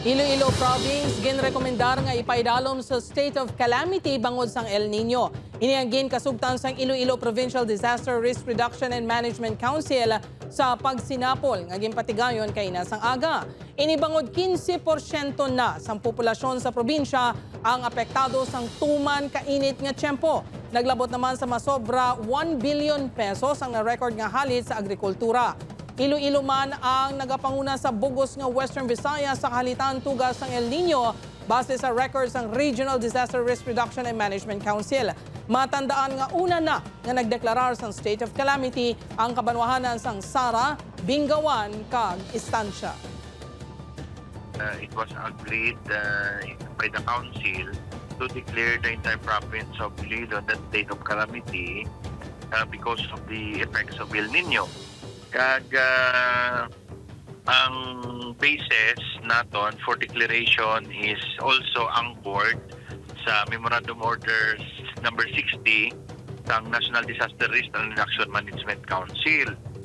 Iloilo Province ginrekomendar nga ipaidalum sa state of calamity bangod sang El Niño. Inianggin kasugtan sang Iloilo Provincial Disaster Risk Reduction and Management Council sa pagsinapol nga ginpatigayon kay nasang aga. Inibangod 15% na sang populasyon sa probinsya ang apektado sang tuman kainit nga tiyempo. Naglabot naman sa masobra 1 billion pesos ang na-record nga halit sa agrikultura. Iloilo man ang nagapanguna sa bugos nga Western Visayas sa kahalitan tugas ng El Niño base sa records ng Regional Disaster Risk Reduction and Management Council. Matandaan nga una na nga nagdeklarar sang state of calamity ang kabanwahanan sang Sara, Bingawan, kag Istansya. It was agreed by the council to declare the entire province of Iloilo that state of calamity because of the effects of El Niño. Kag ang basis naton for declaration is also anchored sa Memorandum Orders number 60 ng National Disaster Risk and Reduction Management Council.